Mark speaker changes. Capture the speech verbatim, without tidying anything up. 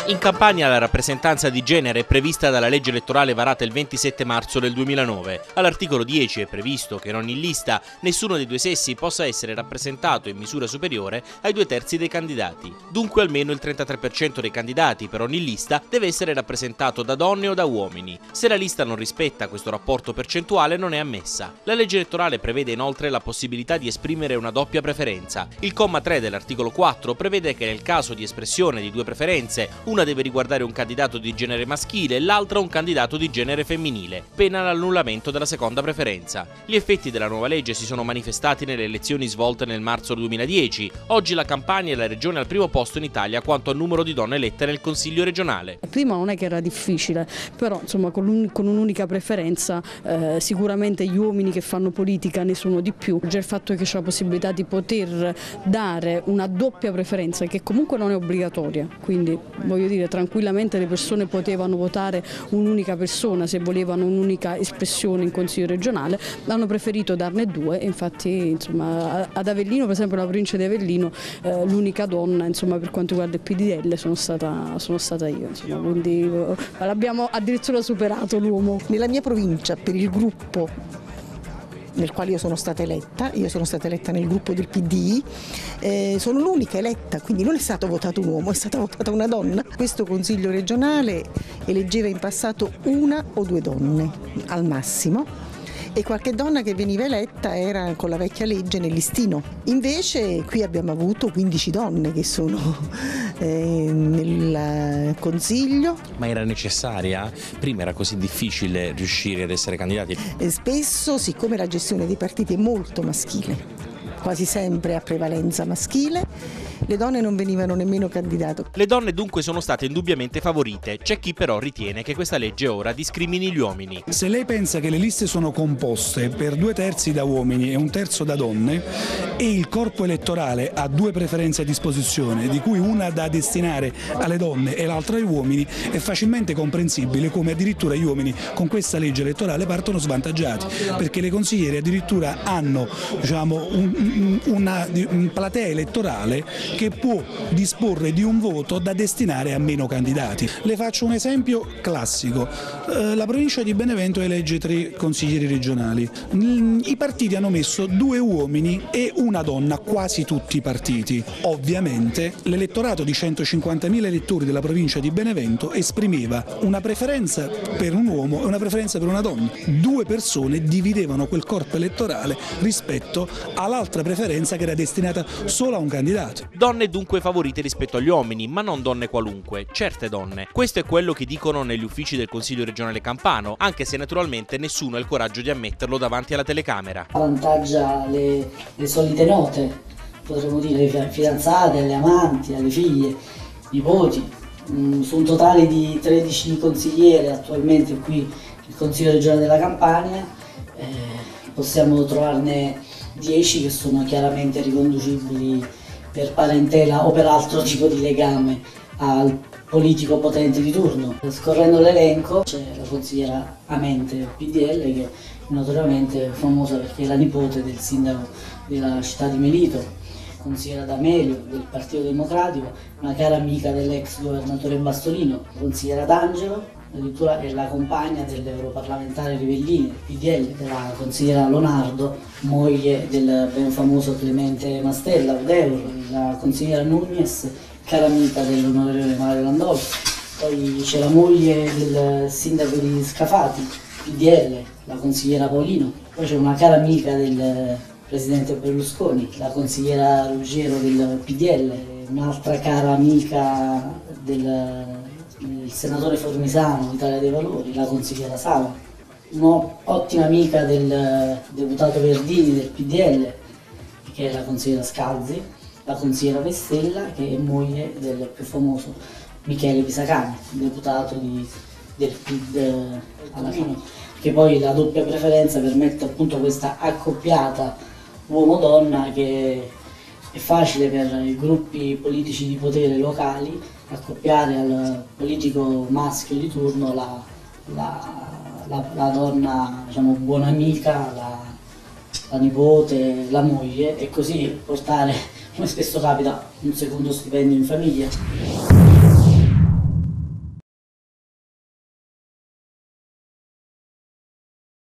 Speaker 1: In Campania la rappresentanza di genere è prevista dalla legge elettorale varata il ventisette marzo del duemilanove. All'articolo dieci è previsto che in ogni lista nessuno dei due sessi possa essere rappresentato in misura superiore ai due terzi dei candidati. Dunque almeno il trentatré per cento dei candidati per ogni lista deve essere rappresentato da donne o da uomini. Se la lista non rispetta questo rapporto percentuale non è ammessa. La legge elettorale prevede inoltre la possibilità di esprimere una doppia preferenza. Il comma tre dell'articolo quattro prevede che nel caso di espressione di due preferenze, una deve riguardare un candidato di genere maschile e l'altra un candidato di genere femminile, pena l'annullamento della seconda preferenza. Gli effetti della nuova legge si sono manifestati nelle elezioni svolte nel marzo duemiladieci. Oggi la Campania è la regione al primo posto in Italia quanto a numero di donne elette nel Consiglio regionale.
Speaker 2: Prima non è che era difficile, però insomma con un'unica preferenza eh, sicuramente gli uomini che fanno politica ne sono di più. Già il fatto che c'è la possibilità di poter dare una doppia preferenza che comunque non è obbligatoria, quindi voglio dire tranquillamente le persone potevano votare un'unica persona se volevano un'unica espressione in Consiglio regionale, hanno preferito darne due e infatti insomma, ad Avellino, per esempio la provincia di Avellino, eh, l'unica donna insomma, per quanto riguarda il P D L sono stata, sono stata io, insomma, quindi eh, l'abbiamo addirittura superato l'uomo.
Speaker 3: Nella mia provincia per il gruppo nel quale io sono stata eletta, io sono stata eletta nel gruppo del P D I, eh, sono l'unica eletta, quindi non è stato votato un uomo, è stata votata una donna. Questo Consiglio regionale eleggeva in passato una o due donne al massimo e qualche donna che veniva eletta era con la vecchia legge nel listino. Invece qui abbiamo avuto quindici donne che sono eh, nel Consiglio.
Speaker 4: Ma era necessaria? Prima era così difficile riuscire ad essere candidati?
Speaker 3: E spesso, siccome la gestione dei partiti è molto maschile, quasi sempre a prevalenza maschile, le donne non venivano nemmeno candidate.
Speaker 1: Le donne dunque sono state indubbiamente favorite, c'è chi però ritiene che questa legge ora discrimini gli uomini.
Speaker 5: Se lei pensa che le liste sono composte per due terzi da uomini e un terzo da donne e il corpo elettorale ha due preferenze a disposizione, di cui una da destinare alle donne e l'altra agli uomini, è facilmente comprensibile come addirittura gli uomini con questa legge elettorale partono svantaggiati, perché le consigliere addirittura hanno diciamo, un, una, una platea elettorale che può disporre di un voto da destinare a meno candidati. Le faccio un esempio classico. La provincia di Benevento elegge tre consiglieri regionali. I partiti hanno messo due uomini e una donna, quasi tutti i partiti. Ovviamente l'elettorato di centocinquantamila elettori della provincia di Benevento esprimeva una preferenza per un uomo e una preferenza per una donna. Due persone dividevano quel corpo elettorale rispetto all'altra preferenza che era destinata solo a un candidato.
Speaker 1: Donne dunque favorite rispetto agli uomini, ma non donne qualunque, certe donne. Questo è quello che dicono negli uffici del Consiglio regionale campano, anche se naturalmente nessuno ha il coraggio di ammetterlo davanti alla telecamera.
Speaker 6: Avvantaggia le, le solite note, potremmo dire le fidanzate, le amanti, le figlie, nipoti. Mm, su un totale di tredici consigliere attualmente qui il Consiglio regionale della Campania, eh, possiamo trovarne dieci che sono chiaramente riconducibili per parentela o per altro tipo di legame al politico potente di turno. Scorrendo l'elenco c'è la consigliera Amente del P D L che è notoriamente famosa perché è la nipote del sindaco della città di Melito, consigliera D'Amelio del Partito Democratico, una cara amica dell'ex governatore Bastolino, consigliera D'Angelo, addirittura è la compagna dell'europarlamentare Rivellini del P D L, della consigliera Lonardo, moglie del ben famoso Clemente Mastella, Udeur, la consigliera Nunez, cara amica dell'onorevole Mario Landolfi. Poi c'è la moglie del sindaco di Scafati, P D L, la consigliera Paolino. Poi c'è una cara amica del presidente Berlusconi, la consigliera Ruggero del P D L, un'altra cara amica del il senatore Formisano, Italia dei Valori, la consigliera Sala, un'ottima amica del deputato Verdini del P D L, che è la consigliera Scalzi, la consigliera Vestella, che è moglie del più famoso Michele Pisacani, deputato di, del P D alla Camera, che poi la doppia preferenza permette appunto questa accoppiata uomo-donna che è facile per i gruppi politici di potere locali accoppiare al politico maschio di turno la, la, la, la donna, diciamo, buona amica, la, la nipote, la moglie, e così portare, come spesso capita, un secondo stipendio in famiglia.